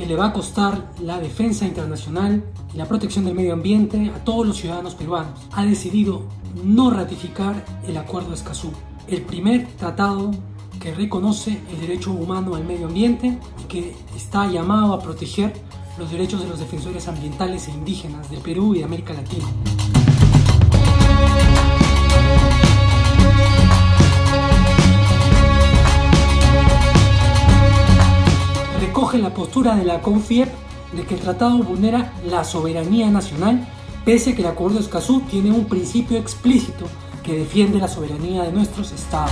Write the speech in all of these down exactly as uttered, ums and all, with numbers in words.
le va a costar la defensa internacional y la protección del medio ambiente a todos los ciudadanos peruanos. Ha decidido no ratificar el Acuerdo de Escazú, el primer tratado que reconoce el derecho humano al medio ambiente y que está llamado a proteger los derechos de los defensores ambientales e indígenas del Perú y de América Latina. Recoge la postura de la CONFIEP de que el tratado vulnera la soberanía nacional, pese a que el Acuerdo de Escazú tiene un principio explícito que defiende la soberanía de nuestros estados.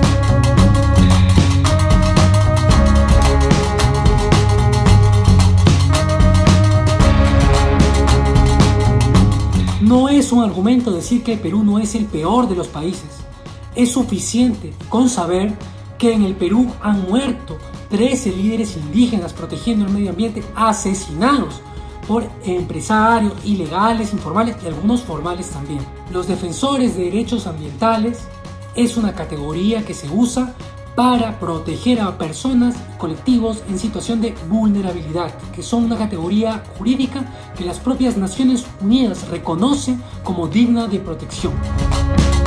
No es un argumento decir que el Perú no es el peor de los países. Es suficiente con saber que en el Perú han muerto trece líderes indígenas protegiendo el medio ambiente, asesinados por empresarios ilegales, informales y algunos formales también. Los defensores de derechos ambientales es una categoría que se usa para proteger a personas y colectivos en situación de vulnerabilidad, que son una categoría jurídica que las propias Naciones Unidas reconocen como digna de protección.